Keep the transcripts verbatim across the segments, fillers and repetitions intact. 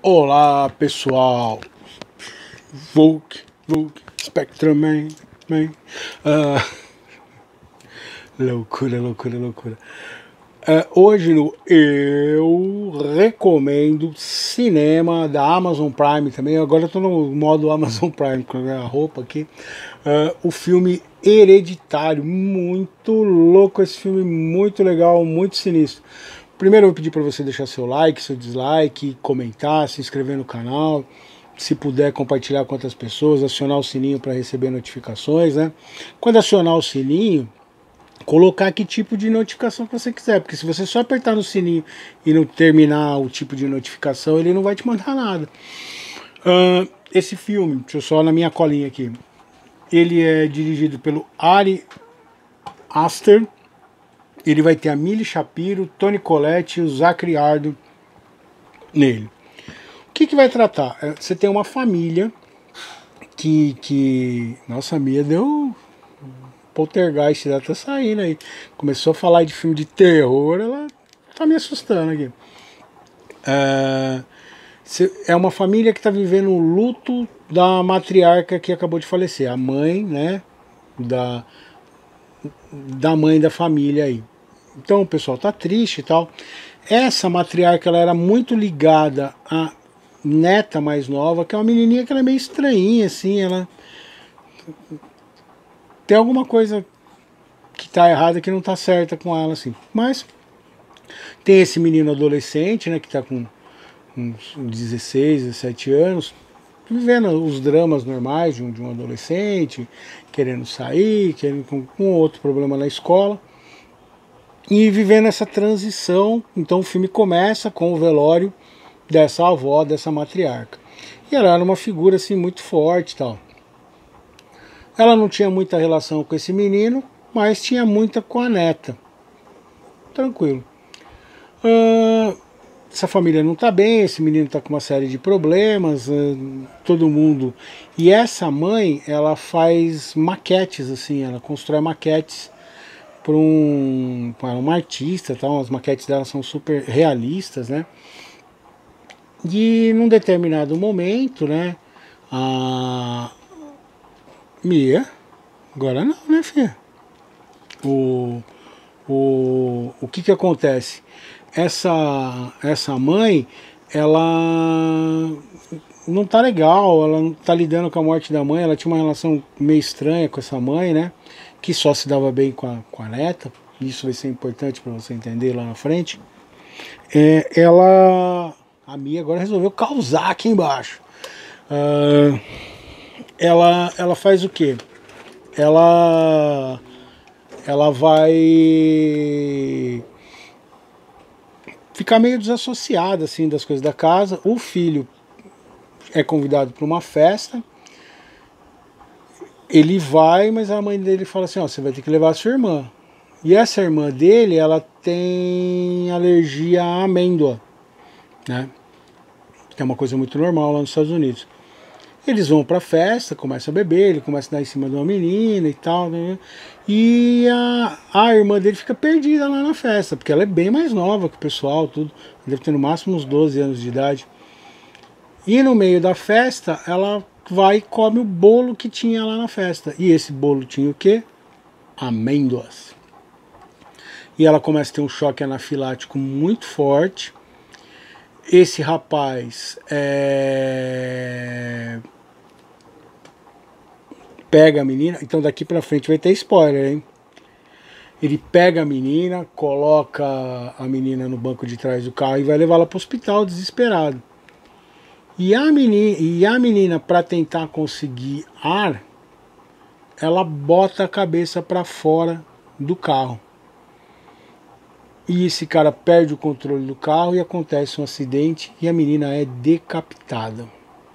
Olá pessoal, Volk, Volk, Spectrum Man, man. Uh, loucura, loucura, loucura. Uh, hoje no Eu Recomendo Cinema da Amazon Prime também. Agora eu tô no modo Amazon Prime com a roupa aqui. Uh, o filme Hereditário, muito louco esse filme, muito legal, muito sinistro. Primeiro eu vou pedir para você deixar seu like, seu dislike, comentar, se inscrever no canal, se puder compartilhar com outras pessoas, acionar o sininho para receber notificações, né? Quando acionar o sininho, colocar que tipo de notificação que você quiser, porque se você só apertar no sininho e não terminar o tipo de notificação, ele não vai te mandar nada. Uh, esse filme, deixa eu só na minha colinha aqui, ele é dirigido pelo Ari Aster. Ele vai ter a Millie Shapiro, Toni Collette e o Zachary Ardo nele. O que que vai tratar? Você tem uma família que... que nossa, a Mia deu poltergeist, ela tá saindo aí. Começou a falar de filme de terror, ela tá me assustando aqui. É, é uma família que tá vivendo o luto da matriarca que acabou de falecer. A mãe, né, da, da mãe da família aí. Então o pessoal tá triste e tal. Essa matriarca, ela era muito ligada à neta mais nova, que é uma menininha que ela é meio estranhinha, assim, ela tem alguma coisa que tá errada, que não tá certa com ela, assim. Mas tem esse menino adolescente, né, que tá com uns dezesseis, dezessete anos, vivendo os dramas normais de um, de um adolescente, querendo sair, querendo com, com outro problema na escola. E vivendo essa transição. Então o filme começa com o velório dessa avó, dessa matriarca. E ela era uma figura assim muito forte e tal. Ela não tinha muita relação com esse menino, mas tinha muita com a neta. Tranquilo. Uh, essa família não está bem, esse menino está com uma série de problemas, uh, todo mundo. E essa mãe, ela faz maquetes, assim, ela constrói maquetes para um, uma artista, tá? As maquetes dela são super realistas, né? E num determinado momento, né, a Mia, agora não, né, filha? O, o, o que que acontece? Essa, essa mãe, ela não tá legal, ela não tá lidando com a morte da mãe, ela tinha uma relação meio estranha com essa mãe, né? Que só se dava bem com a, com a neta, isso vai ser importante para você entender lá na frente. É, ela, a Mia agora resolveu causar aqui embaixo. Uh, ela, ela faz o quê? Ela, ela vai ficar meio desassociada assim das coisas da casa. O filho é convidado para uma festa. Ele vai, mas a mãe dele fala assim, ó, você vai ter que levar a sua irmã. E essa irmã dele, ela tem alergia à amêndoa, né? Que é uma coisa muito normal lá nos Estados Unidos. Eles vão pra festa, começam a beber, ele começa a dar em cima de uma menina e tal, né? E a, a irmã dele fica perdida lá na festa, porque ela é bem mais nova que o pessoal, tudo. Deve ter no máximo uns doze anos de idade. E no meio da festa, ela vai e come o bolo que tinha lá na festa. E esse bolo tinha o quê? Amêndoas. E ela começa a ter um choque anafilático muito forte. Esse rapaz é... pega a menina. Então daqui pra frente vai ter spoiler, hein? Ele pega a menina, coloca a menina no banco de trás do carro e vai levá-la para o hospital desesperado. E a menina, e a menina para tentar conseguir ar, ela bota a cabeça para fora do carro. E esse cara perde o controle do carro e acontece um acidente e a menina é decapitada.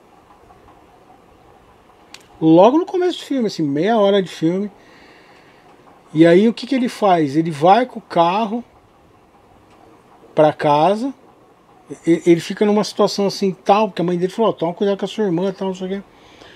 Logo no começo do filme, assim, meia hora de filme. E aí o que que ele faz? Ele vai com o carro para casa. Ele fica numa situação assim tal, porque a mãe dele falou, oh, toma cuidado com a sua irmã, tal, não sei o quê.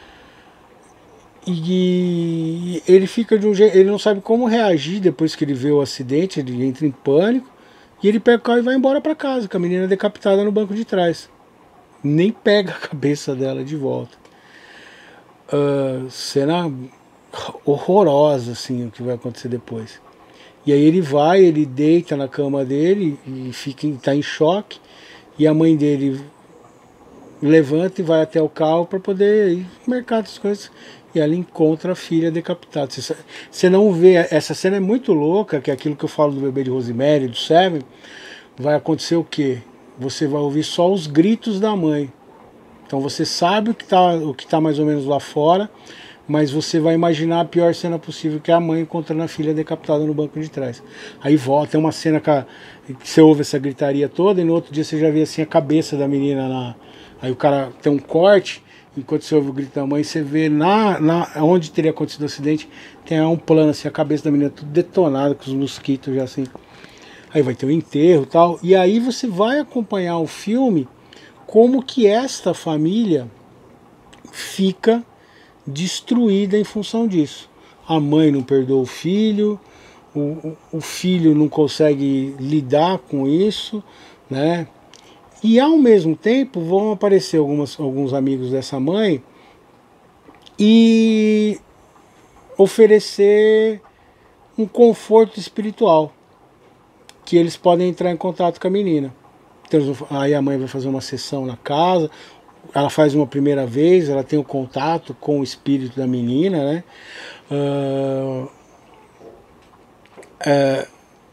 E ele fica de um jeito, ele não sabe como reagir depois que ele vê o acidente, ele entra em pânico, e ele pega o carro e vai embora para casa, com a menina decapitada no banco de trás. nem pega a cabeça dela de volta. Uh, cena horrorosa, assim, o que vai acontecer depois. E aí ele vai, ele deita na cama dele e fica, tá em choque, e a mãe dele levanta e vai até o carro para poder ir no mercado, as coisas, e ela encontra a filha decapitada. Você, você não vê, essa cena é muito louca, que é aquilo que eu falo do bebê de Rosemary, do Seven. Vai acontecer o quê? Você vai ouvir só os gritos da mãe. Então você sabe o que está o que tá mais ou menos lá fora, mas você vai imaginar a pior cena possível, que é a mãe encontrando a filha decapitada no banco de trás. Aí volta, tem uma cena que, a, que você ouve essa gritaria toda, e no outro dia você já vê assim a cabeça da menina na... Aí o cara tem um corte, enquanto você ouve o grito da mãe, você vê na, na, onde teria acontecido o acidente, tem um plano assim, a cabeça da menina tudo detonada, com os mosquitos já assim. Aí vai ter um enterro e tal, e aí você vai acompanhar o filme, como que esta família fica destruída em função disso. A mãe não perdoa o filho, o, o filho não consegue lidar com isso, né? E ao mesmo tempo vão aparecer algumas, alguns amigos dessa mãe e oferecer um conforto espiritual, que eles podem entrar em contato com a menina. Então, aí a mãe vai fazer uma sessão na casa, ela faz uma primeira vez, ela tem o um contato com o espírito da menina, né? Uh, uh,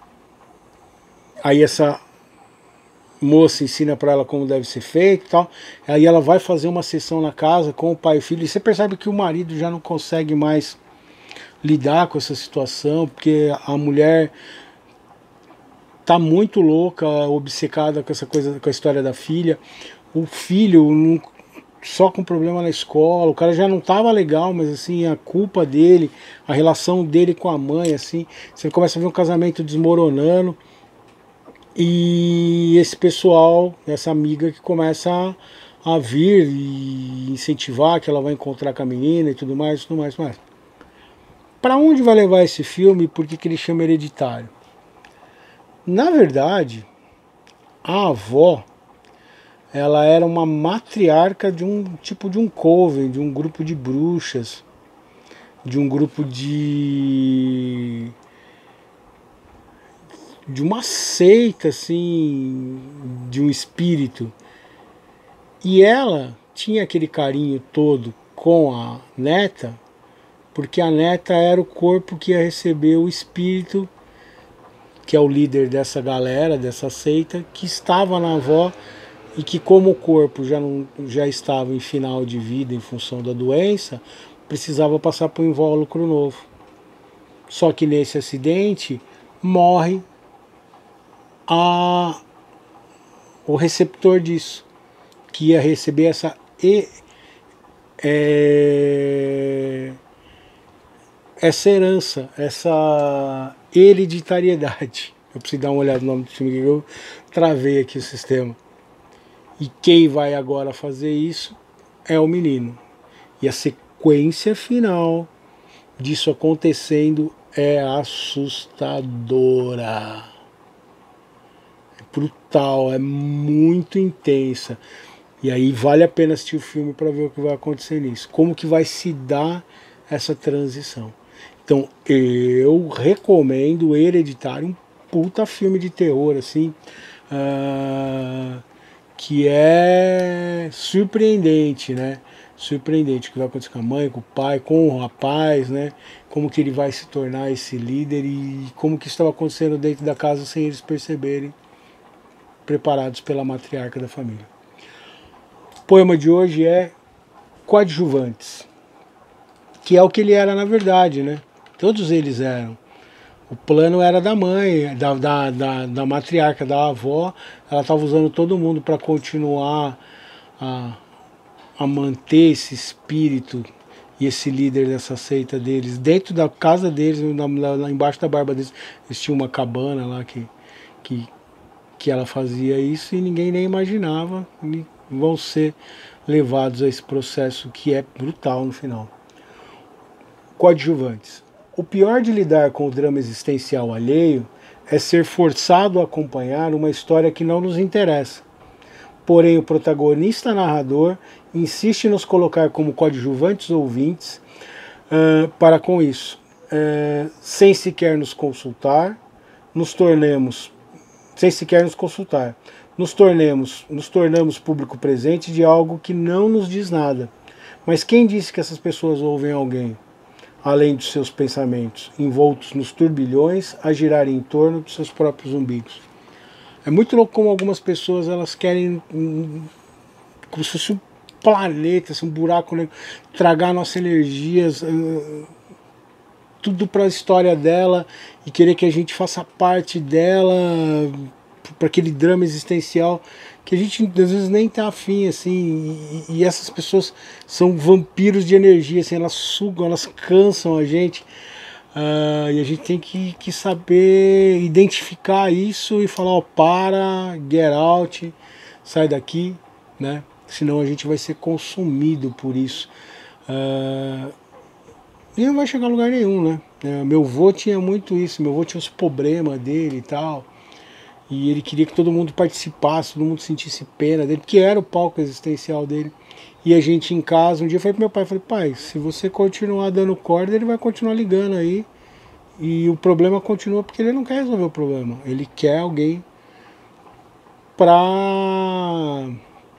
aí essa moça ensina para ela como deve ser feito e tal. Aí ela vai fazer uma sessão na casa com o pai e o filho, e você percebe que o marido já não consegue mais lidar com essa situação, porque a mulher tá muito louca, obcecada com essa coisa, com a história da filha. O filho não, só com problema na escola, o cara já não tava legal, mas assim, a culpa dele, a relação dele com a mãe, assim, você começa a ver um casamento desmoronando. E esse pessoal, essa amiga que começa a, a vir e incentivar que ela vai encontrar com a menina e tudo mais, tudo mais, tudo mais. Para onde vai levar esse filme? Por que que ele chama Hereditário? Na verdade, a avó, ela era uma matriarca de um tipo de um coven, de um grupo de bruxas, de um grupo de de uma seita, assim, de um espírito. E ela tinha aquele carinho todo com a neta, porque a neta era o corpo que ia receber o espírito, que é o líder dessa galera, dessa seita, que estava na avó, e que como o corpo já, não, já estava em final de vida em função da doença, precisava passar por um invólucro novo. Só que nesse acidente morre A, o receptor disso, que ia receber essa e, é, essa herança, essa hereditariedade. Eu preciso dar uma olhada no nome do filme, que eu travei aqui o sistema. E quem vai agora fazer isso é o menino. E a sequência final disso acontecendo é assustadora. Brutal, é muito intensa. E aí vale a pena assistir o filme para ver o que vai acontecer nisso. Como que vai se dar essa transição. Então eu recomendo Hereditário, um puta filme de terror, assim, uh, que é surpreendente, né? Surpreendente o que vai acontecer com a mãe, com o pai, com o rapaz, né? Como que ele vai se tornar esse líder e como que estava acontecendo dentro da casa sem eles perceberem, preparados pela matriarca da família. O poema de hoje é Coadjuvantes, que é o que ele era na verdade, né? Todos eles eram. O plano era da mãe, da, da, da, da matriarca, da avó. Ela estava usando todo mundo para continuar a, a manter esse espírito e esse líder dessa seita deles dentro da casa deles, lá, lá embaixo da barba deles. Eles tinham uma cabana lá que, que, que ela fazia isso e ninguém nem imaginava. E vão ser levados a esse processo que é brutal no final. Coadjuvantes. O pior de lidar com o drama existencial alheio é ser forçado a acompanhar uma história que não nos interessa. Porém, o protagonista narrador insiste em nos colocar como coadjuvantes ouvintes uh, para com isso, uh, sem sequer nos consultar, nos tornemos, sem sequer nos consultar, nos tornemos, nos tornamos público presente de algo que não nos diz nada. Mas quem disse que essas pessoas ouvem alguém, além dos seus pensamentos, envoltos nos turbilhões, a girar em torno dos seus próprios umbigos? É muito louco como algumas pessoas elas querem, como se fosse um planeta, assim, um buraco negro, tragar nossas energias, tudo para a história dela e querer que a gente faça parte dela, para aquele drama existencial que a gente às vezes nem tá afim, assim, e, e essas pessoas são vampiros de energia, assim, elas sugam, elas cansam a gente, uh, e a gente tem que, que saber identificar isso e falar, ó, para, get out, sai daqui, né, senão a gente vai ser consumido por isso, uh, e não vai chegar a lugar nenhum, né, uh, meu avô tinha muito isso, meu avô tinha os problemas dele e tal, e ele queria que todo mundo participasse, todo mundo sentisse pena dele, porque era o palco existencial dele. E a gente em casa, um dia eu falei pro meu pai, falei, pai, se você continuar dando corda, ele vai continuar ligando aí. E o problema continua porque ele não quer resolver o problema. Ele quer alguém pra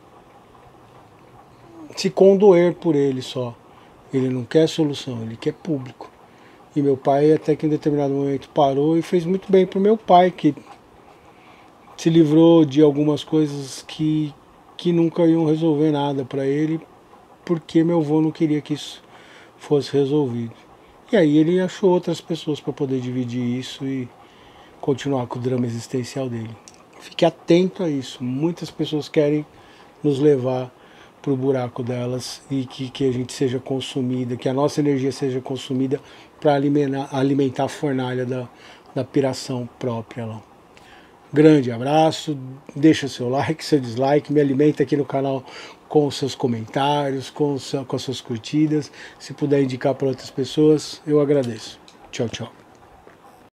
se condoer por ele só. Ele não quer solução, ele quer público. E meu pai até que em determinado momento parou e fez muito bem pro meu pai, que se livrou de algumas coisas que, que nunca iam resolver nada para ele, porque meu avô não queria que isso fosse resolvido. E aí ele achou outras pessoas para poder dividir isso e continuar com o drama existencial dele. Fique atento a isso. Muitas pessoas querem nos levar para o buraco delas e que, que a gente seja consumida, que a nossa energia seja consumida para alimentar, alimentar a fornalha da, da piração própria lá. Grande abraço, deixa seu like, seu dislike, me alimenta aqui no canal com os seus comentários, com, o seu, com as suas curtidas. Se puder indicar para outras pessoas, eu agradeço. Tchau, tchau.